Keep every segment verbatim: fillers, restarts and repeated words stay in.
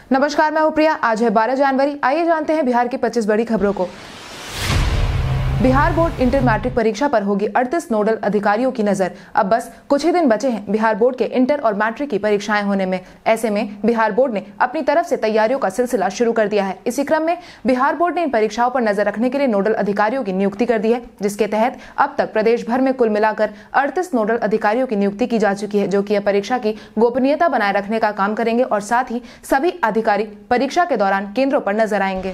नमस्कार, मैं हूं प्रिया। आज है बारह जनवरी। आइए जानते हैं बिहार की पच्चीस बड़ी खबरों को। बिहार बोर्ड इंटर मैट्रिक परीक्षा पर होगी अड़तीस नोडल अधिकारियों की नजर। अब बस कुछ ही दिन बचे हैं बिहार बोर्ड के इंटर और मैट्रिक की परीक्षाएं होने में। ऐसे में बिहार बोर्ड ने अपनी तरफ से तैयारियों का सिलसिला शुरू कर दिया है। इसी क्रम में बिहार बोर्ड ने इन परीक्षाओं पर नजर रखने के लिए नोडल अधिकारियों की नियुक्ति कर दी है, जिसके तहत अब तक प्रदेश भर में कुल मिलाकर अड़तीस नोडल अधिकारियों की नियुक्ति की जा चुकी है, जो की परीक्षा की गोपनीयता बनाए रखने का काम करेंगे और साथ ही सभी अधिकारी परीक्षा के दौरान केंद्रों पर नजर आएंगे।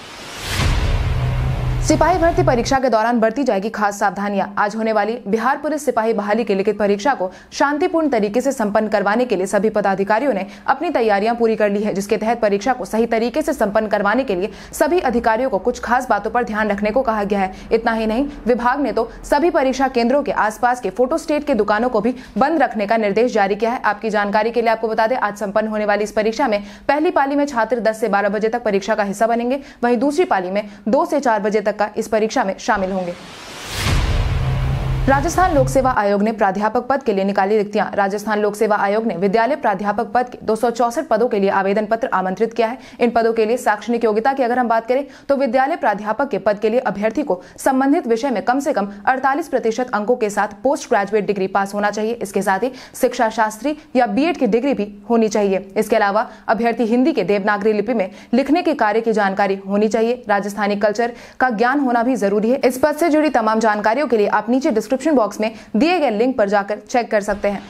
सिपाही भर्ती परीक्षा के दौरान बरती जाएगी खास सावधानियां। आज होने वाली बिहार पुलिस सिपाही बहाली की लिखित परीक्षा को शांतिपूर्ण तरीके से संपन्न करवाने के लिए सभी पदाधिकारियों ने अपनी तैयारियां पूरी कर ली है, जिसके तहत परीक्षा को सही तरीके से संपन्न करवाने के लिए सभी अधिकारियों को कुछ खास बातों पर ध्यान रखने को कहा गया है। इतना ही नहीं, विभाग ने तो सभी परीक्षा केंद्रों के आसपास के फोटोस्टेट के दुकानों को भी बंद रखने का निर्देश जारी किया है। आपकी जानकारी के लिए आपको बता दें, आज संपन्न होने वाली इस परीक्षा में पहली पाली में छात्र दस से बारह बजे तक परीक्षा का हिस्सा बनेंगे, वहीं दूसरी पाली में दो से चार बजे तक का इस परीक्षा में शामिल होंगे। राजस्थान लोक सेवा आयोग ने प्राध्यापक पद के लिए निकाली रिक्तियां। राजस्थान लोक सेवा आयोग ने विद्यालय प्राध्यापक पद के दो सौ चौसठ पदों के लिए आवेदन पत्र आमंत्रित किया है। इन पदों के लिए शैक्षणिक योग्यता की अगर हम बात करें तो विद्यालय प्राध्यापक के पद के लिए अभ्यर्थी को संबंधित विषय में कम से कम अड़तालीस प्रतिशत अंकों के साथ पोस्ट ग्रेजुएट डिग्री पास होना चाहिए। इसके साथ ही शिक्षा शास्त्री या बीएड की डिग्री भी होनी चाहिए। इसके अलावा अभ्यर्थी हिंदी के देवनागरी लिपि में लिखने के कार्य की जानकारी होनी चाहिए। राजस्थानी कल्चर का ज्ञान होना भी जरूरी है। इस पद से जुड़ी तमाम जानकारियों के लिए आप नीचे डिस्क्रिप्शन बॉक्स में दिए गए लिंक पर जाकर चेक कर सकते हैं।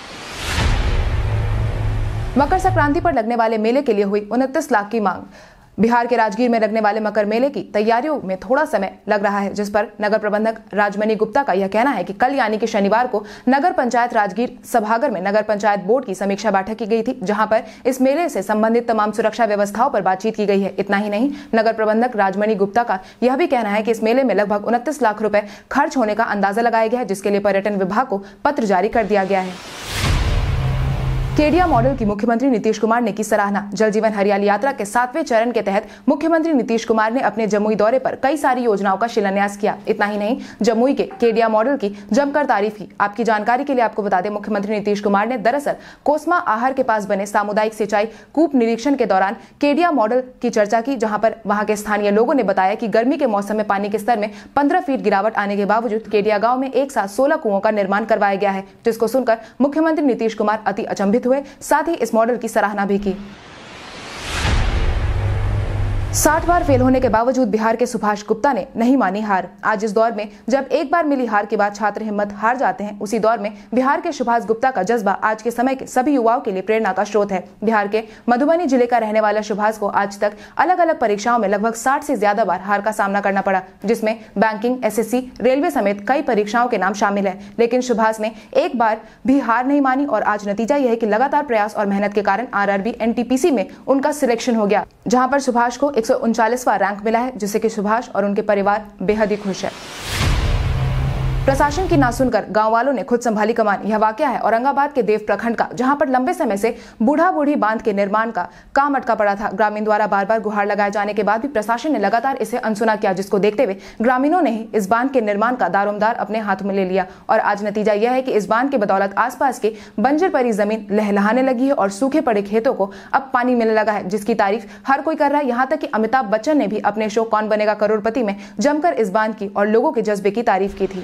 मकर संक्रांति पर लगने वाले मेले के लिए हुई उनतीस लाख की मांग। बिहार के राजगीर में लगने वाले मकर मेले की तैयारियों में थोड़ा समय लग रहा है, जिस पर नगर प्रबंधक राजमणि गुप्ता का यह कहना है कि कल यानी कि शनिवार को नगर पंचायत राजगीर सभागार में नगर पंचायत बोर्ड की समीक्षा बैठक की गई थी, जहां पर इस मेले से संबंधित तमाम सुरक्षा व्यवस्थाओं पर बातचीत की गई है। इतना ही नहीं, नगर प्रबंधक राजमणि गुप्ता का यह भी कहना है कि इस मेले में लगभग उनतीस लाख रुपए खर्च होने का अंदाजा लगाया गया है, जिसके लिए पर्यटन विभाग को पत्र जारी कर दिया गया है। केडिया मॉडल की मुख्यमंत्री नीतीश कुमार ने की सराहना। जल जीवन हरियाली यात्रा के सातवें चरण के तहत मुख्यमंत्री नीतीश कुमार ने अपने जमुई दौरे पर कई सारी योजनाओं का शिलान्यास किया। इतना ही नहीं, जमुई के केडिया मॉडल की जमकर तारीफ की। आपकी जानकारी के लिए आपको बता दें, मुख्यमंत्री नीतीश कुमार ने दरअसल कोसमा आहर के पास बने सामुदायिक सिंचाई कूप निरीक्षण के दौरान केडिया मॉडल की चर्चा की, जहां पर वहां के स्थानीय लोगों ने बताया कि गर्मी के मौसम में पानी के स्तर में पंद्रह फीट गिरावट आने के बावजूद केडिया गाँव में एक साथ सोलह कुओं का निर्माण करवाया गया है, जिसको सुनकर मुख्यमंत्री नीतीश कुमार अति अचंभित हुए, साथ ही इस मॉडल की सराहना भी की। साठ बार फेल होने के बावजूद बिहार के सुभाष गुप्ता ने नहीं मानी हार। आज इस दौर में जब एक बार मिली हार के बाद छात्र हिम्मत हार जाते हैं, उसी दौर में बिहार के सुभाष गुप्ता का जज्बा आज के समय के सभी युवाओं के लिए प्रेरणा का स्रोत है। बिहार के मधुबनी जिले का रहने वाला सुभाष को आज तक अलग अलग परीक्षाओं में लगभग साठ से ज्यादा बार हार का सामना करना पड़ा, जिसमें बैंकिंग, एसएससी, रेलवे समेत कई परीक्षाओं के नाम शामिल है। लेकिन सुभाष ने एक बार भी हार नहीं मानी और आज नतीजा यह है कि लगातार प्रयास और मेहनत के कारण आरआरबी एनटीपीसी में उनका सिलेक्शन हो गया, जहां पर सुभाष को एक सौ उनचालीसवां रैंक मिला है, जिससे कि सुभाष और उनके परिवार बेहद ही खुश है। प्रशासन की ना सुनकर गांव वालों ने खुद संभाली कमान। यह वाकया है औरंगाबाद के देव प्रखंड का, जहां पर लंबे समय से बूढ़ा बूढ़ी बांध के निर्माण का काम अटका पड़ा था। ग्रामीण द्वारा बार बार गुहार लगाए जाने के बाद भी प्रशासन ने लगातार इसे अनसुना किया, जिसको देखते हुए ग्रामीणों ने ही इस बांध के निर्माण का दारोमदार अपने हाथ में ले लिया और आज नतीजा यह है कि इस बांध के बदौलत आसपास की बंजर पड़ी जमीन लहलहाने लगी है और सूखे पड़े खेतों को अब पानी मिलने लगा है, जिसकी तारीफ हर कोई कर रहा है। यहाँ तक कि अमिताभ बच्चन ने भी अपने शो कौन बनेगा करोड़पति में जमकर इस बांध की और लोगों के जज्बे की तारीफ की थी।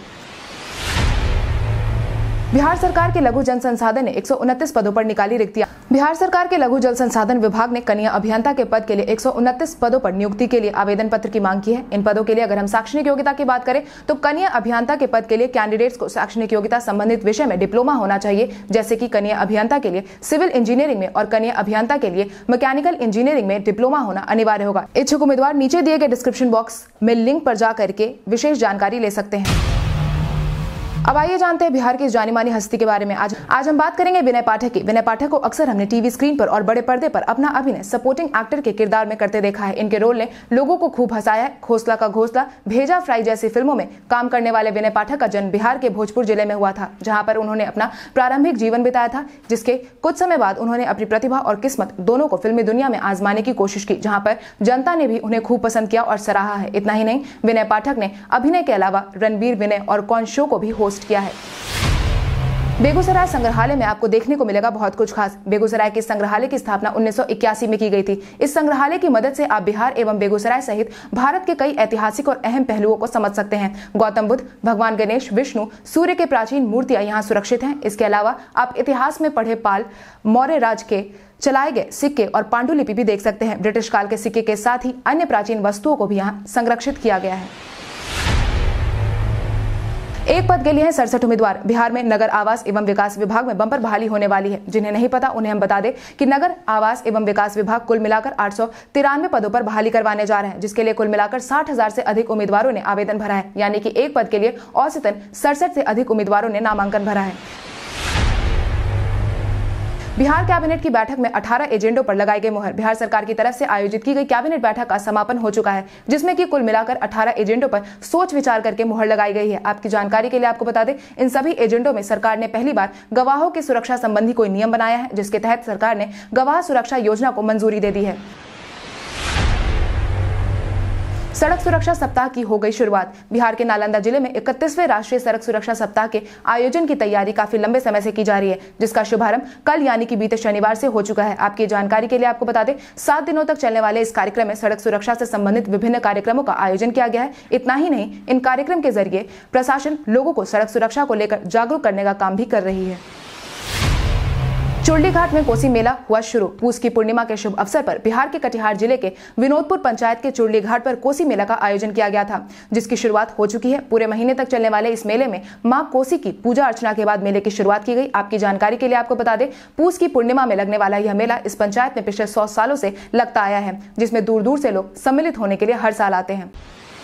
बिहार सरकार के लघु जल संसाधन ने एक सौ उनतीस पदों पर निकाली रिक्तियां। बिहार सरकार के लघु जल संसाधन विभाग ने कन्या अभियंता के पद के लिए एक सौ उनतीस पदों पर नियुक्ति के लिए आवेदन पत्र की मांग की है। इन पदों के लिए अगर हम शैक्षणिक योग्यता की बात करें तो कन्या अभियंता के पद के लिए कैंडिडेट्स को शैक्षणिक योग्यता संबंधित विषय में डिप्लोमा होना चाहिए, जैसे कि कन्या अभियंता के लिए सिविल इंजीनियरिंग में और कन्या अभियंता के लिए मैकेनिकल इंजीनियरिंग में डिप्लोमा होना अनिवार्य होगा। इच्छुक उम्मीदवार नीचे दिए गए डिस्क्रिप्शन बॉक्स में लिंक पर जा करके विशेष जानकारी ले सकते हैं। अब आइए जानते हैं बिहार की इस जानी मानी हस्ती के बारे में। आज आज हम बात करेंगे विनय पाठक की। विनय पाठक को अक्सर हमने टीवी स्क्रीन पर और बड़े पर्दे पर अपना अभिनय सपोर्टिंग एक्टर के किरदार में करते देखा है। इनके रोल ने लोगों को खूब हंसाया है। घोसला का घोसला, भेजा फ्राई जैसी फिल्मों में काम करने वाले विनय पाठक का जन्म बिहार के भोजपुर जिले में हुआ था, जहां पर उन्होंने अपना प्रारंभिक जीवन बिताया था, जिसके कुछ समय बाद उन्होंने अपनी प्रतिभा और किस्मत दोनों को फिल्मी दुनिया में आजमाने की कोशिश की, जहां पर जनता ने भी उन्हें खूब पसंद किया और सराहा है। इतना ही नहीं, विनय पाठक ने अभिनय के अलावा रणबीर, विनय और कौन शो को भी होस्ट किया है। बेगूसराय संग्रहालय में आपको देखने को मिलेगा बहुत कुछ खास। बेगूसराय के संग्रहालय की स्थापना उन्नीस सौ इक्यासी में की गई थी। इस संग्रहालय की मदद से आप बिहार एवं बेगूसराय सहित भारत के कई ऐतिहासिक और अहम पहलुओं को समझ सकते हैं। गौतम बुद्ध, भगवान गणेश, विष्णु, सूर्य के प्राचीन मूर्तियां यहाँ सुरक्षित हैं। इसके अलावा आप इतिहास में पढ़े पाल, मौर्य राज के चलाए गए सिक्के और पांडुलिपि भी देख सकते हैं। ब्रिटिश काल के सिक्के के साथ ही अन्य प्राचीन वस्तुओं को भी यहाँ संरक्षित किया गया है। एक पद के लिए है सड़सठ उम्मीदवार। बिहार में नगर आवास एवं विकास विभाग में बंपर बहाली होने वाली है। जिन्हें नहीं पता उन्हें हम बता दें कि नगर आवास एवं विकास विभाग कुल मिलाकर आठ सौ तिरानवे पदों पर बहाली करवाने जा रहे हैं, जिसके लिए कुल मिलाकर साठ हजार से अधिक उम्मीदवारों ने आवेदन भरा है। यानी कि एक पद के लिए औसतन सड़सठ से अधिक उम्मीदवारों ने नामांकन भरा है। बिहार कैबिनेट की बैठक में अठारह एजेंडों पर लगाई गई मुहर। बिहार सरकार की तरफ से आयोजित की गई कैबिनेट बैठक का समापन हो चुका है, जिसमें कि कुल मिलाकर अठारह एजेंडों पर सोच विचार करके मुहर लगाई गई है। आपकी जानकारी के लिए आपको बता दें, इन सभी एजेंडों में सरकार ने पहली बार गवाहों की सुरक्षा संबंधी कोई नियम बनाया है, जिसके तहत सरकार ने गवाह सुरक्षा योजना को मंजूरी दे दी है। सड़क सुरक्षा सप्ताह की हो गई शुरुआत। बिहार के नालंदा जिले में इकतीसवें राष्ट्रीय सड़क सुरक्षा सप्ताह के आयोजन की तैयारी काफी लंबे समय से की जा रही है, जिसका शुभारंभ कल यानी कि बीते शनिवार से हो चुका है। आपकी जानकारी के लिए आपको बता दें, सात दिनों तक चलने वाले इस कार्यक्रम में सड़क सुरक्षा से संबंधित विभिन्न कार्यक्रमों का आयोजन किया गया है। इतना ही नहीं, इन कार्यक्रम के जरिए प्रशासन लोगों को सड़क सुरक्षा को लेकर जागरूक करने का काम भी कर रही है। चुरली घाट में कोसी मेला हुआ शुरू। पूस की पूर्णिमा के शुभ अवसर पर बिहार के कटिहार जिले के विनोदपुर पंचायत के चुरली घाट पर कोसी मेला का आयोजन किया गया था, जिसकी शुरुआत हो चुकी है। पूरे महीने तक चलने वाले इस मेले में मां कोसी की पूजा अर्चना के बाद मेले की शुरुआत की गई। आपकी जानकारी के लिए आपको बता दें, पूस की पूर्णिमा में लगने वाला यह मेला इस पंचायत में पिछले सौ सालों से लगता आया है, जिसमें दूर दूर से लोग सम्मिलित होने के लिए हर साल आते हैं।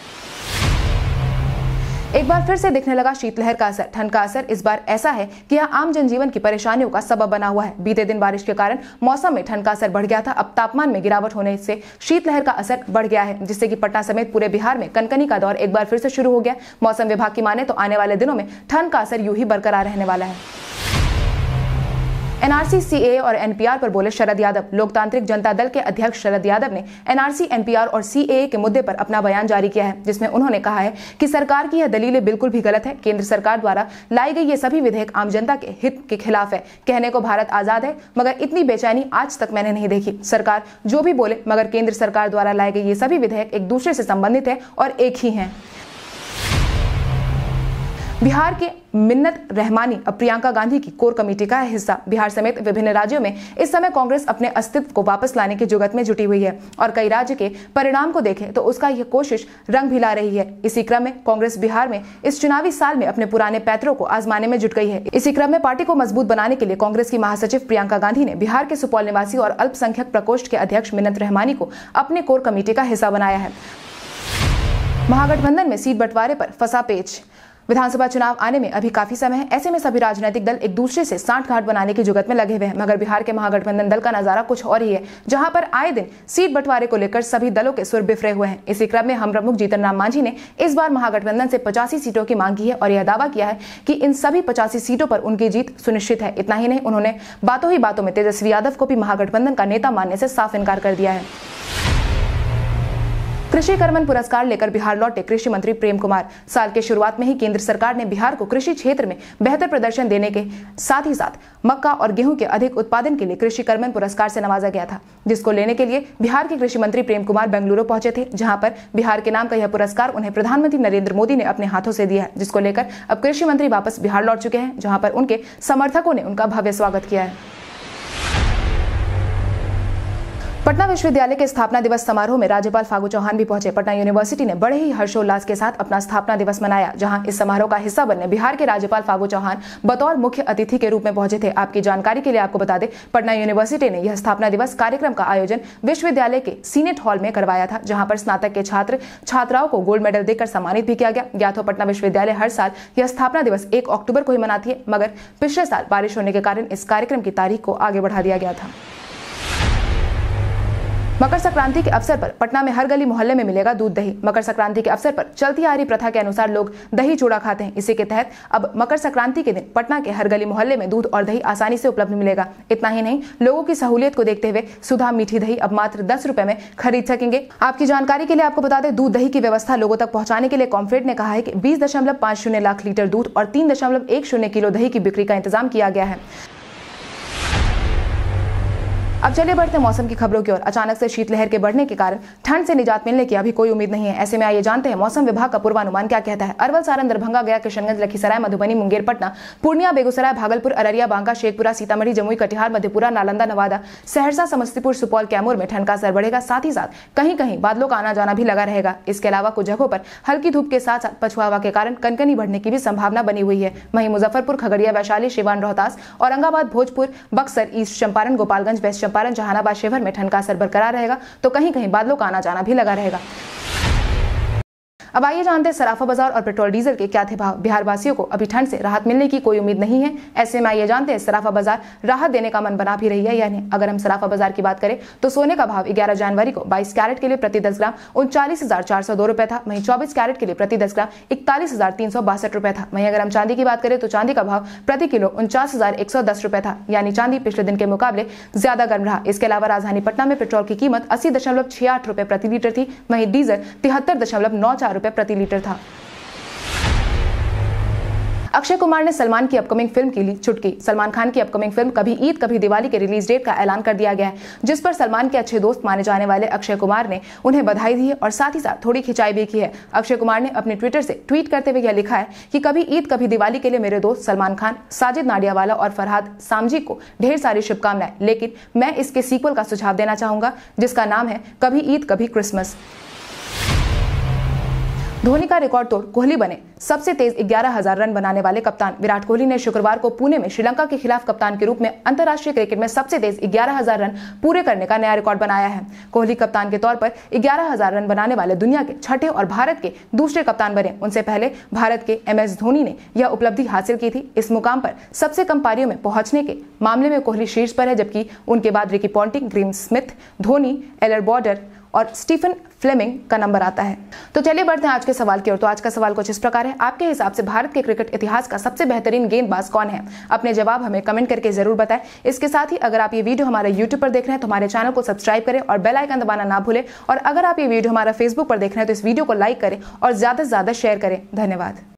एक बार फिर से दिखने लगा शीतलहर का असर। ठंड का असर इस बार ऐसा है कि यह आम जनजीवन की परेशानियों का सबब बना हुआ है। बीते दिन बारिश के कारण मौसम में ठंड का असर बढ़ गया था। अब तापमान में गिरावट होने से शीतलहर का असर बढ़ गया है, जिससे कि पटना समेत पूरे बिहार में कनकनी का दौर एक बार फिर से शुरू हो गया। मौसम विभाग की माने तो आने वाले दिनों में ठंड का असर यूं ही बरकरार रहने वाला है। एनआरसी, सीसीए और एनपीआर पर बोले शरद यादव। लोकतांत्रिक जनता दल के अध्यक्ष शरद यादव ने एनआरसी, एनपीआर और सीएए के मुद्दे पर अपना बयान जारी किया है, जिसमें उन्होंने कहा है कि सरकार की यह दलीलें बिल्कुल भी गलत है। केंद्र सरकार द्वारा लाई गई ये सभी विधेयक आम जनता के हित के खिलाफ है। कहने को भारत आजाद है, मगर इतनी बेचैनी आज तक मैंने नहीं देखी। सरकार जो भी बोले, मगर केंद्र सरकार द्वारा लाई गई ये सभी विधेयक एक दूसरे से संबंधित है और एक ही हैं। बिहार के मिन्नत रहमानी अब प्रियंका गांधी की कोर कमेटी का हिस्सा। बिहार समेत विभिन्न राज्यों में इस समय कांग्रेस अपने अस्तित्व को वापस लाने की जुगत में जुटी हुई है और कई राज्य के परिणाम को देखें तो उसका यह कोशिश रंग भी ला रही है। इसी क्रम में कांग्रेस बिहार में इस चुनावी साल में अपने पुराने पैतरों को आजमाने में जुट गई है। इसी क्रम में पार्टी को मजबूत बनाने के लिए कांग्रेस की महासचिव प्रियंका गांधी ने बिहार के सुपौल निवासी और अल्पसंख्यक प्रकोष्ठ के अध्यक्ष मिन्नत रहमानी को अपने कोर कमेटी का हिस्सा बनाया है। महागठबंधन में सीट बंटवारे पर फंसा पेच। विधानसभा चुनाव आने में अभी काफी समय है। ऐसे में सभी राजनीतिक दल एक दूसरे से सांठ गांठ बनाने की जुगत में लगे हुए हैं, मगर बिहार के महागठबंधन दल का नजारा कुछ और ही है, जहां पर आए दिन सीट बंटवारे को लेकर सभी दलों के सुर बिफरे हुए हैं। इसी क्रम में हम प्रमुख जीतन राम मांझी ने इस बार महागठबंधन से पचासी सीटों की मांग की है और यह दावा किया है कि इन सभी पचासी सीटों पर उनकी जीत सुनिश्चित है। इतना ही नहीं, उन्होंने बातों ही बातों में तेजस्वी यादव को भी महागठबंधन का नेता मानने से साफ इनकार कर दिया है। कृषि कर्मण पुरस्कार लेकर बिहार लौटे कृषि मंत्री प्रेम कुमार। साल के शुरुआत में ही केंद्र सरकार ने बिहार को कृषि क्षेत्र में बेहतर प्रदर्शन देने के साथ ही साथ मक्का और गेहूं के अधिक उत्पादन के लिए कृषि कर्मण पुरस्कार से नवाजा गया था, जिसको लेने के लिए बिहार के कृषि मंत्री प्रेम कुमार बेंगलुरु पहुंचे थे, जहां पर बिहार के नाम का यह पुरस्कार उन्हें प्रधानमंत्री नरेंद्र मोदी ने अपने हाथों से दिया है, जिसको लेकर अब कृषि मंत्री वापस बिहार लौट चुके हैं, जहां पर उनके समर्थकों ने उनका भव्य स्वागत किया है। पटना विश्वविद्यालय के स्थापना दिवस समारोह में राज्यपाल फागू चौहान भी पहुंचे। पटना यूनिवर्सिटी ने बड़े ही हर्षोल्लास के साथ अपना स्थापना दिवस मनाया, जहां इस समारोह का हिस्सा बनने बिहार के राज्यपाल फागू चौहान बतौर मुख्य अतिथि के रूप में पहुंचे थे। आपकी जानकारी के लिए आपको बता दें, पटना यूनिवर्सिटी ने यह स्थापना दिवस कार्यक्रम का आयोजन विश्वविद्यालय के सीनेट हॉल में करवाया था, जहां पर स्नातक के छात्र छात्राओं को गोल्ड मेडल देकर सम्मानित भी किया गया। ज्ञात हो, पटना विश्वविद्यालय हर साल यह स्थापना दिवस एक अक्टूबर को ही मनाती है, मगर पिछले साल बारिश होने के कारण इस कार्यक्रम की तारीख को आगे बढ़ा दिया गया था। मकर संक्रांति के अवसर पर पटना में हर गली मोहल्ले में मिलेगा दूध दही। मकर संक्रांति के अवसर पर चलती आ रही प्रथा के अनुसार लोग दही चूड़ा खाते हैं। इसी के तहत अब मकर संक्रांति के दिन पटना के हर गली मोहल्ले में दूध और दही आसानी से उपलब्ध मिलेगा। इतना ही नहीं, लोगों की सहूलियत को देखते हुए सुधा मीठी दही अब मात्र दस रुपए में खरीद सकेंगे। आपकी जानकारी के लिए आपको बता दें, दूध दही की व्यवस्था लोगों तक पहुंचाने के लिए कॉम्फेड ने कहा है कि बीस दशमलव पाँच शून्य लाख लीटर दूध और तीन दशमलव एक शून्य किलो दही की बिक्री का इंतजाम किया गया है। अब चलिए बढ़ते हैं मौसम की खबरों की ओर। अचानक से शीतलहर के बढ़ने के कारण ठंड से निजात मिलने की अभी कोई उम्मीद नहीं है। ऐसे में आइए जानते हैं मौसम विभाग का पूर्वानुमान क्या कहता है। अरवल, सारण, दरभंगा, गया, किशनगंज, लखीसराय, मधुबनी, मुंगेर, पटना, पूर्णिया, बेगूसराय, भागलपुर, अररिया, बांका, शेखपुरा, सीतामढ़ी, जमुई, कटिहार, मधेपुरा, नालंदा, नवादा, सहरसा, समस्तीपुर, सुपौल, कैमूर में ठंड का असर बढ़ेगा। साथ ही साथ कहीं कहीं बादलों का आना जाना भी लगा रहेगा। इसके अलावा कुछ जगहों पर हल्की धूप के साथ साथ पछुआ हवा के कारण कनकनी बढ़ने की भी संभावना बनी हुई है। वहीं मुजफ्फरपुर, खगड़िया, वैशाली, सिवान, रोहतास, औरंगाबाद, भोजपुर, बक्सर, ईस्ट चंपारण, गोपालगंज, वेस्ट चंपारण, जहानाबाद, शिवहर में ठंड का असर बरकरार रहेगा, तो कहीं कहीं बादलों का आना जाना भी लगा रहेगा। अब आइए जानते हैं सराफा बाजार और पेट्रोल डीजल के क्या थे भाव। बिहार वासियों को अभी ठंड से राहत मिलने की कोई उम्मीद नहीं है। ऐसे में आइए जानते हैं सराफा बाजार राहत देने का मन बना भी रही है या नहीं। अगर हम सराफा बाजार की बात करें तो सोने का भाव ग्यारह जनवरी को बाईस कैरेट के लिए प्रति दस ग्राम उनचालीस हजार चार सौ दो रुपए था। वहीं चौबीस कैरेट के लिए प्रति दस ग्राम इकतालीस हजार तीन सौ बासठ रुपए था। वहीं अगर हम चांदी की बात करें तो चांदी का भाव प्रति किलो उनचास हजार एक सौ दस रुपए था, यानी चांदी पिछले दिन के मुकाबले ज्यादा गर्म रहा। इसके अलावा राजधानी पटना में पेट्रोल की कीमत अस्सी दशमलव छह आठ रुपए प्रति लीटर थी। वहीं डीजल तिहत्तर दशमलव नौ चार रुपए प्रति लीटर था। अक्षय कुमार ने सलमान की अपकमिंग फिल्म की ली चुटकी। सलमान खान की अपकमिंग फिल्म कभी ईद कभी दिवाली के रिलीज डेट का ऐलान कर दिया गया है, जिस पर सलमान के अच्छे दोस्त माने जाने वाले अक्षय कुमार ने उन्हें बधाई दी है और साथ ही साथ थोड़ी खिंचाई भी की है। अक्षय कुमार ने अपने ट्विटर से ट्वीट करते हुए यह लिखा है कि कभी ईद कभी दिवाली के लिए मेरे दोस्त सलमान खान, साजिद नाडियावाला और फरहाद सामजी को ढेर सारी शुभकामनाएं, लेकिन मैं इसके सीक्वल का सुझाव देना चाहूंगा जिसका नाम है कभी ईद कभी क्रिसमस। धोनी का रिकॉर्ड तोड़ कोहली बने सबसे तेज ग्यारह हजार रन बनाने वाले कप्तान। विराट कोहली ने शुक्रवार को पुणे में श्रीलंका के खिलाफ कप्तान के रूप में अंतर्राष्ट्रीय क्रिकेट में सबसे तेज ग्यारह हजार रन पूरे करने का नया रिकॉर्ड बनाया है। कोहली कप्तान के तौर पर ग्यारह हजार रन बनाने वाले दुनिया के छठे और भारत के दूसरे कप्तान बने। उनसे पहले भारत के एम एस धोनी ने यह उपलब्धि हासिल की थी। इस मुकाम पर सबसे कम पारियों में पहुंचने के मामले में कोहली शीर्ष पर है, जबकि उनके बाद Ricky Ponting, Graeme Smith, Dhoni, Allan Border और स्टीफन फ्लेमिंग का नंबर आता है। तो चलिए बढ़ते हैं आज के सवाल की ओर। तो आज का सवाल कुछ इस प्रकार है, आपके हिसाब से भारत के क्रिकेट इतिहास का सबसे बेहतरीन गेंदबाज कौन है? अपने जवाब हमें कमेंट करके जरूर बताएं। इसके साथ ही अगर आप ये वीडियो हमारे यूट्यूब पर देख रहे हैं तो हमारे चैनल को सब्सक्राइब करें और बेल आइकन दबाना ना भूलें। और अगर आप ये वीडियो हमारा फेसबुक पर देख रहे हैं तो इस वीडियो को लाइक करें और ज्यादा से ज्यादा शेयर करें। धन्यवाद।